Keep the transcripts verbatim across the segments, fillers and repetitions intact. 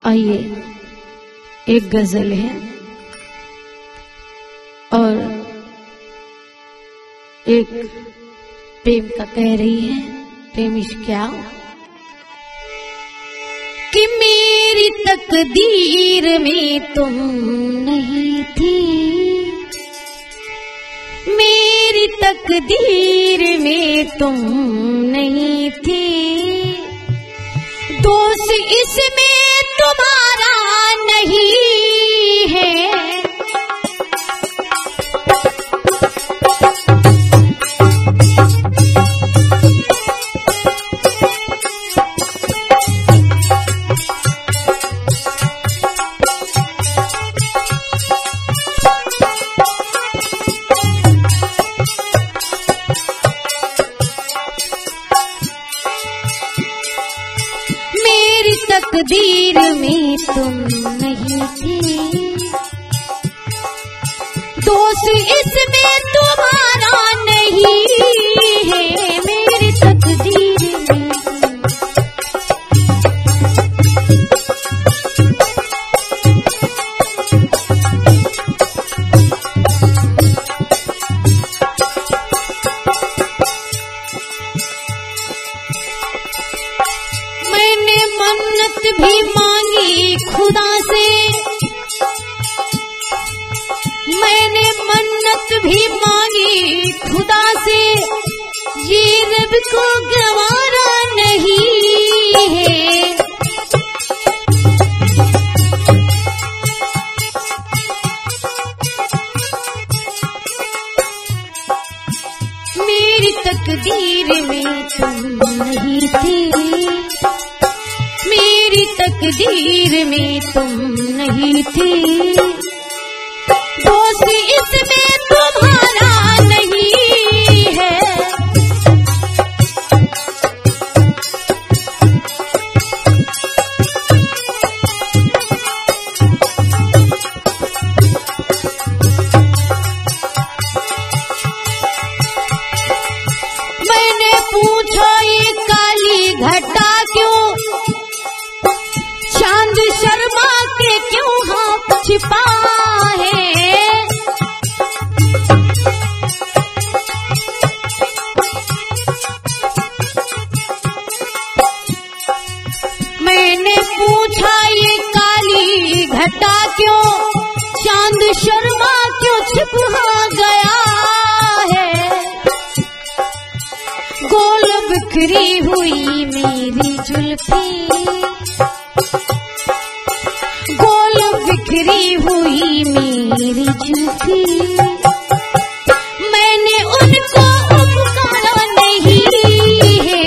आइए एक गजल है और एक प्रेम का कह रही है। प्रेम इश्क क्या कि मेरी तकदीर में तुम नहीं थी, मेरी तकदीर में तुम नहीं थी, दोस्त इसमें तुम्हारा नहीं है। तकदीर में तुम नहीं थे, दोस्त इसमें तुम्हारा नहीं है। मेरी तकदीर में मैंने मन्नत भी मांगी खुदा से, मैंने मन्नत भी मांगी खुदा से, ये रब को गवारा नहीं है। मेरी तकदीर में तुम नहीं थे, मेरी तकदीर में तुम नहीं थे, दोस्त इसमें तुम्हारा नहीं है। मैंने पूछा ये काली घटा क्यों, चांद शर्मा के क्यों हाथ छिपा है। मैंने पूछा ये काली घटा क्यों, चांद शर्मा क्यों छिपा गया है। गोल बिखरी हुई मेरी जुल्फी, गोल बिखरी हुई मेरी जुल्फी, मैंने उनको पुकारा नहीं है।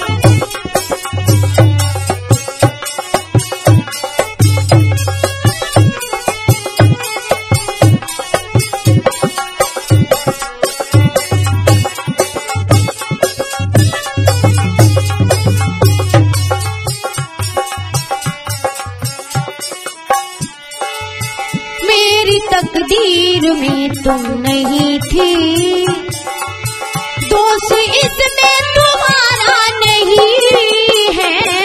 मेरी तकदीर में तुम नहीं थी, दोस्त इसमें तुम्हारा नहीं है।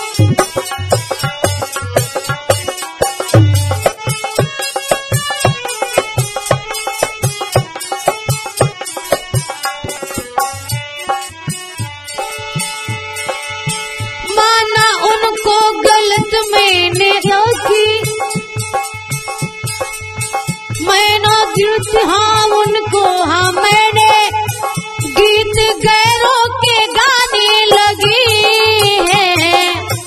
माना उनको गलत मैंने रखी, मैंने गीत हाँ उनको हाँ मैंने गीत गैरों के गाने लगी है।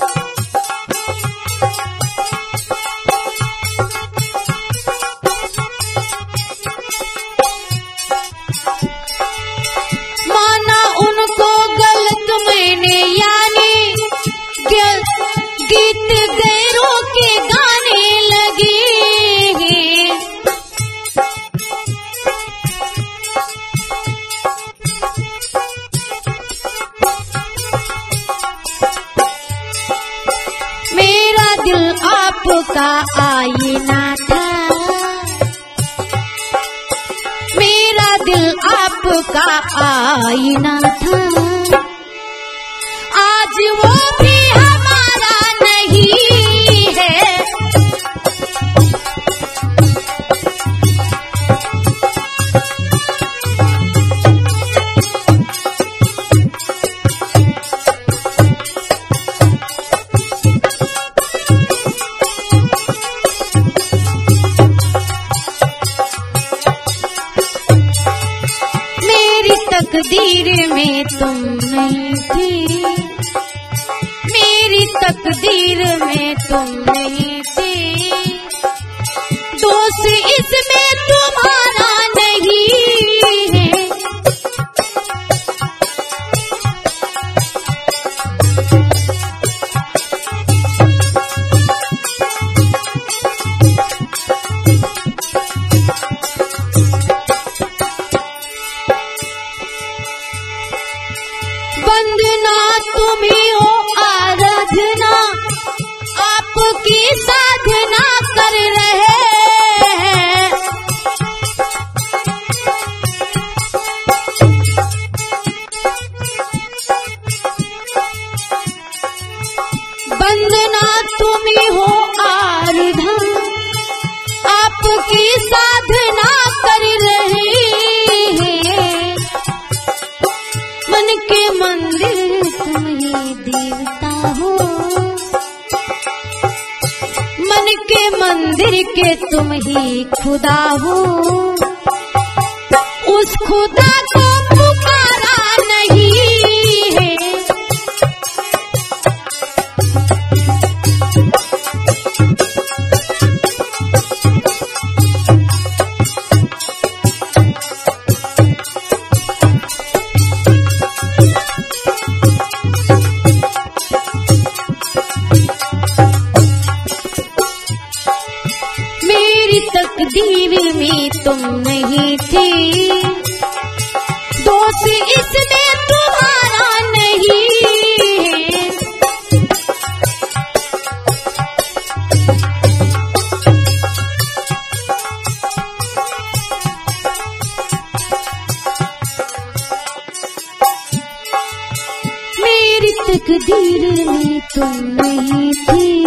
माना उनको गलत मैंने यानी गीत गैरों के गाने लगी है। मेरा दिल आपका आईना था, मेरा दिल आपका आईना था, आज वो भी हमारा नहीं है। तुम नहीं थी, मेरी तकदीर में तुम नहीं थी, दोस्त इसमें तुम्हारा नहीं है। वंदना तुम्हीं हो आराधना, आपकी साधना कर रहे हैं। वंदना तुम्हीं हो आराधना, आपकी साधना कर रहे हैं। मन के मंदिर तुम ही देवता हो, मन के मंदिर के तुम ही खुदा हो, उस खुदा को पुकारा नहीं है। मेरी तकदीर में तुम नहीं थी, दोस्त इसमें तुम्हारा नहीं है। मेरी तकदीर में तुम नहीं थी,